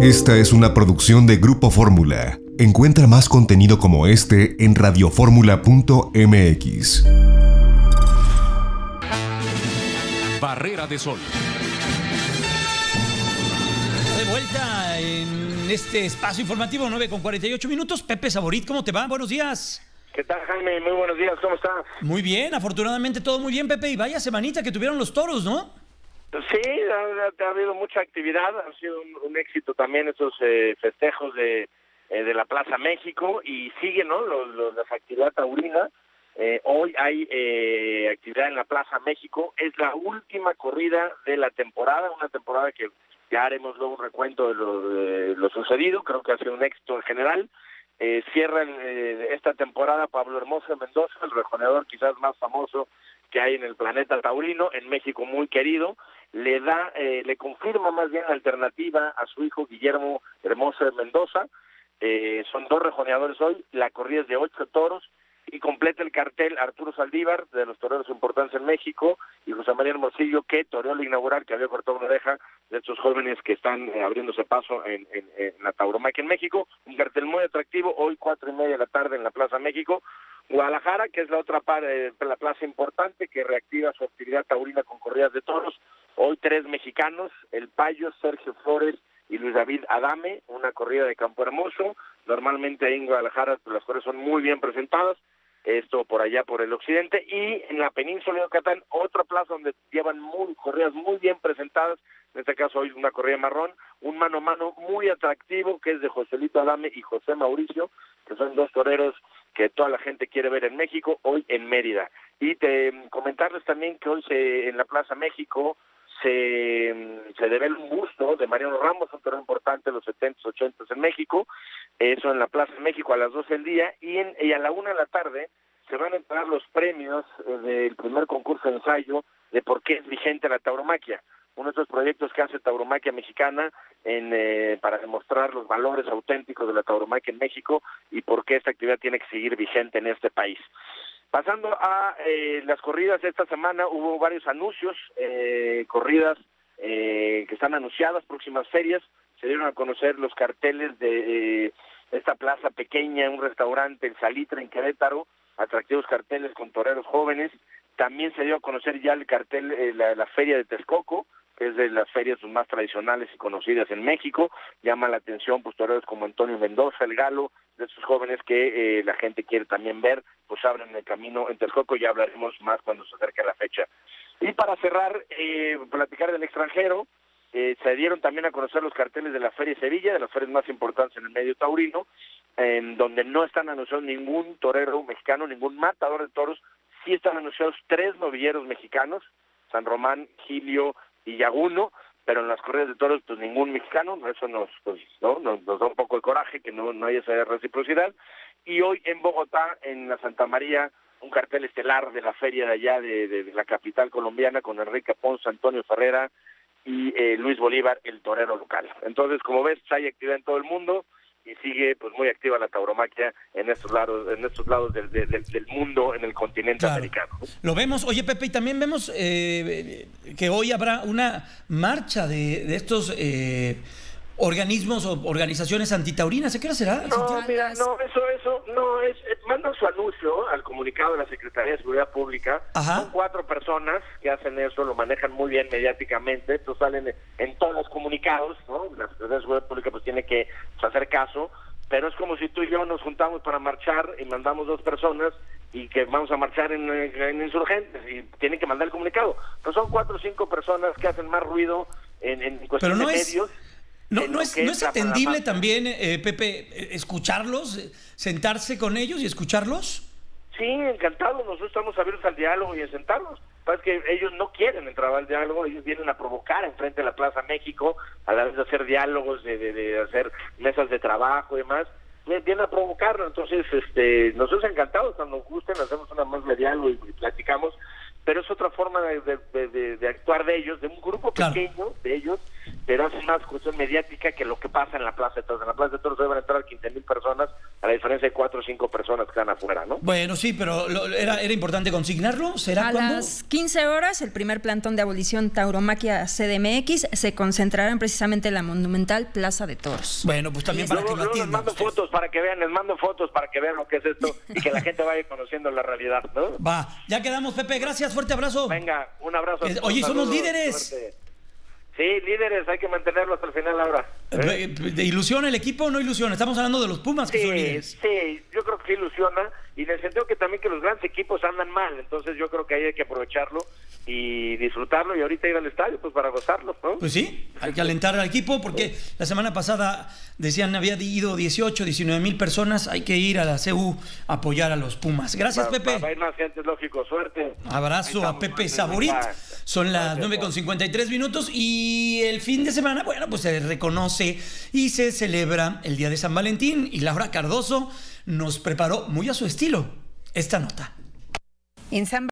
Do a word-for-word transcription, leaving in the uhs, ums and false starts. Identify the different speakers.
Speaker 1: Esta es una producción de Grupo Fórmula. Encuentra más contenido como este en radioformula punto m x.
Speaker 2: Barrera de Sol.
Speaker 3: De vuelta en este espacio informativo, nueve con cuarenta y ocho minutos. Pepe Saborit, ¿cómo te va? Buenos días.
Speaker 4: ¿Qué tal, Jaime? Muy buenos días, ¿cómo estás?
Speaker 3: Muy bien, afortunadamente todo muy bien, Pepe. Y vaya semanita que tuvieron los toros, ¿no?
Speaker 4: Sí, ha, ha, ha habido mucha actividad, ha sido un, un éxito también estos eh, festejos de, eh, de la Plaza México y siguen, ¿no? Los, los, las actividades taurinas. Eh, hoy hay eh, actividad en la Plaza México, es la última corrida de la temporada, una temporada que ya haremos luego un recuento de lo, de lo sucedido, creo que ha sido un éxito en general. Eh, cierra eh, esta temporada Pablo Hermoso Mendoza, el rejoneador quizás más famoso que hay en el planeta taurino, en México muy querido, le da, eh, le confirma más bien la alternativa a su hijo Guillermo Hermoso Mendoza. Eh, son dos rejoneadores hoy, la corrida es de ocho toros y completa el cartel Arturo Saldívar, de los toreros importantes en México, y José María Hermosillo, que toreó el inaugural, que había cortado una oreja de estos jóvenes que están eh, abriéndose paso en, en, en la tauromaquia en México. Un cartel muy atractivo, hoy cuatro y media de la tarde en la Plaza México. Guadalajara, que es la otra parte, la plaza importante que reactiva su actividad taurina con corridas de toros. Hoy tres mexicanos, El Payo, Sergio Flores y Luis David Adame, una corrida de Campo Hermoso. Normalmente ahí en Guadalajara pues, las corridas son muy bien presentadas, esto por allá por el occidente, y en la península de Yucatán, otra plaza donde llevan muy corridas muy bien presentadas, en este caso hoy una corrida marrón, un mano a mano muy atractivo que es de Joselito Adame y José Mauricio, que son dos toreros que toda la gente quiere ver en México, hoy en Mérida. Y te, comentarles también que hoy se, en la Plaza México se, se devela un busto de Mariano Ramos, un torero importante de los setentas, ochentas en México, eso en la Plaza México a las doce del día, y, en, y a la una de la tarde se van a entregar los premios eh, del primer concurso de ensayo de por qué es vigente la tauromaquia, uno de estos proyectos que hace Tauromaquia Mexicana en, eh, para demostrar los valores auténticos de la tauromaquia en México y por qué esta actividad tiene que seguir vigente en este país. Pasando a eh, las corridas, esta semana hubo varios anuncios, eh, corridas eh, que están anunciadas, próximas ferias, se dieron a conocer los carteles de eh, esta plaza pequeña, un restaurante, el Salitre en Querétaro, atractivos carteles con toreros jóvenes. También se dio a conocer ya el cartel, eh, la, la feria de Texcoco, que es de las ferias más tradicionales y conocidas en México. Llama la atención pues toreros como Antonio Mendoza, el Galo, de esos jóvenes que eh, la gente quiere también ver, pues abren el camino en Texcoco, ya hablaremos más cuando se acerque la fecha. Y para cerrar, eh, platicar del extranjero, eh, se dieron también a conocer los carteles de la Feria de Sevilla, de las ferias más importantes en el medio taurino, en donde no están anunciados ningún torero mexicano, ningún matador de toros, sí están anunciados tres novilleros mexicanos, San Román, Gilio y Yaguno, pero en las corridas de toros pues ningún mexicano, eso nos pues no nos, nos da un poco de coraje que no, no haya esa reciprocidad. Y hoy en Bogotá, en la Santa María, un cartel estelar de la feria de allá de, de, de la capital colombiana con Enrique Ponce, Antonio Ferrera y eh, Luis Bolívar, el torero local. Entonces, como ves, hay actividad en todo el mundo y sigue pues muy activa la tauromaquia en estos lados, en estos lados del, del, del mundo, en el continente claro. americano.
Speaker 3: Lo vemos, oye Pepe, y también vemos eh, que hoy habrá una marcha de, de estos eh, organismos o organizaciones antitaurinas. ¿A qué hora será?
Speaker 4: No, mira, no, eso, eso, no, es, es mandan su anuncio al comunicado de la Secretaría de Seguridad Pública. Ajá. Son cuatro personas que hacen eso, lo manejan muy bien mediáticamente, estos salen en todos los comunicados, ¿no? La Secretaría de Seguridad Pública pues tiene que pues, hacer caso, pero es como si tú y yo nos juntamos para marchar y mandamos dos personas y que vamos a marchar en, en Insurgentes y tienen que mandar el comunicado. Pero son cuatro o cinco personas que hacen más ruido en, en cuestión
Speaker 3: pero no
Speaker 4: de
Speaker 3: es...
Speaker 4: medios.
Speaker 3: No, no es, no es atendible también, eh, Pepe, escucharlos, sentarse con ellos y escucharlos.
Speaker 4: Sí, encantado, nosotros estamos abiertos al diálogo y a sentarnos. Es que ellos no quieren entrar al diálogo, ellos vienen a provocar enfrente de la Plaza México, a la vez de hacer diálogos, de, de, de hacer mesas de trabajo y demás, vienen a provocarlo. Entonces, este, nosotros encantados, cuando nos gusten, hacemos una más de diálogo y, y platicamos. pero es otra forma de, de, de, de actuar de ellos, de un grupo
Speaker 3: Claro.
Speaker 4: pequeño de ellos, pero hace más cuestión mediática que lo que pasa en la Plaza de Toros. En la Plaza de Toros deben entrar quince mil personas, a la diferencia de cuatro o cinco personas que están afuera, ¿no?
Speaker 3: Bueno, sí, pero lo- era, era importante consignarlo. ¿Será
Speaker 5: A
Speaker 3: cuándo?
Speaker 5: las quince horas, el primer plantón de abolición Tauromaquia C D M X se concentrará en precisamente la monumental Plaza de Toros.
Speaker 3: Bueno, pues también para
Speaker 4: Luego,
Speaker 3: que lo
Speaker 4: luego les
Speaker 3: atiendan
Speaker 4: mando
Speaker 3: ustedes.
Speaker 4: fotos para que vean, les mando fotos para que vean lo que es esto y que la gente vaya conociendo la realidad, ¿no?
Speaker 3: Va, ya quedamos, Pepe. Gracias, fuerte abrazo.
Speaker 4: Venga, un abrazo. a
Speaker 3: Eh,
Speaker 4: todos,
Speaker 3: oye, somos
Speaker 4: saludos,
Speaker 3: líderes.
Speaker 4: suerte. Sí, líderes, hay que mantenerlo hasta el final ahora. ¿eh?
Speaker 3: Eh, ¿De ilusión el equipo o no ilusión? Estamos hablando de los Pumas que son
Speaker 4: Sí,
Speaker 3: líderes.
Speaker 4: sí, yo creo que sí ilusiona y en el sentido que también que los grandes equipos andan mal, entonces yo creo que ahí hay que aprovecharlo y disfrutarlo y ahorita ir al estadio pues para gozarlo, ¿no?
Speaker 3: Pues sí, hay que alentar al equipo porque la semana pasada decían había ido dieciocho, diecinueve mil personas. Hay que ir a la C U a apoyar a los Pumas. Gracias,
Speaker 4: Va-
Speaker 3: Pepe.
Speaker 4: Va, va a ir más gente, es lógico, suerte.
Speaker 3: Abrazo
Speaker 4: Ahí
Speaker 3: a
Speaker 4: estamos,
Speaker 3: Pepe
Speaker 4: suerte,
Speaker 3: Saborit.
Speaker 4: venga.
Speaker 3: Son las
Speaker 4: Gracias,
Speaker 3: nueve con
Speaker 4: Juan.
Speaker 3: cincuenta y tres minutos y el fin de semana, bueno, pues se reconoce y se celebra el Día de San Valentín y Laura Cardoso nos preparó muy a su estilo esta nota.
Speaker 6: En San